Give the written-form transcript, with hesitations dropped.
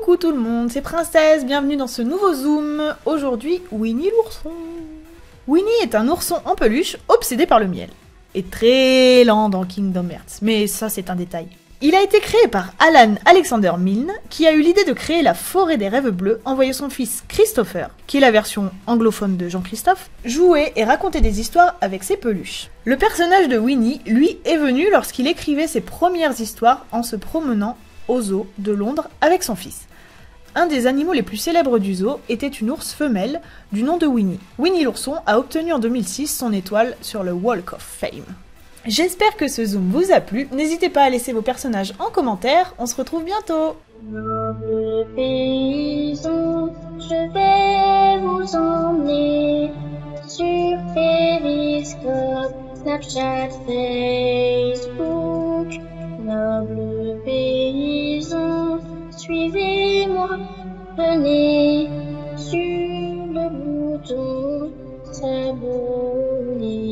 Coucou tout le monde, c'est Princesse, bienvenue dans ce nouveau zoom. Aujourd'hui, Winnie l'ourson. Winnie est un ourson en peluche obsédé par le miel. Et très lent dans Kingdom Hearts, mais ça c'est un détail. Il a été créé par Alan Alexander Milne, qui a eu l'idée de créer la forêt des rêves bleus en voyant son fils Christopher, qui est la version anglophone de Jean-Christophe, jouer et raconter des histoires avec ses peluches. Le personnage de Winnie, lui, est venu lorsqu'il écrivait ses premières histoires en se promenant au zoo de Londres avec son fils. Un des animaux les plus célèbres du zoo était une ours femelle du nom de Winnie. Winnie l'ourson a obtenu en 2006 son étoile sur le Walk of Fame. J'espère que ce zoom vous a plu, n'hésitez pas à laisser vos personnages en commentaire, on se retrouve bientôt. Noble paysan, je vais vous emmener sur Periscope, Snapchat, Facebook. Noble paysan, suivez-moi, venez sur le bouton s'abonner.